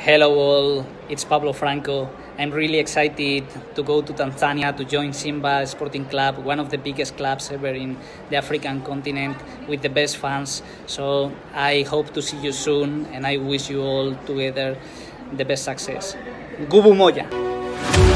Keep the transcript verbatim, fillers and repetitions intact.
Hello all, it's Pablo Franco. I'm really excited to go to Tanzania to join Simba Sporting Club, one of the biggest clubs ever in the African continent, with the best fans. So I hope to see you soon, and I wish you all together the best success. Gubu Moja!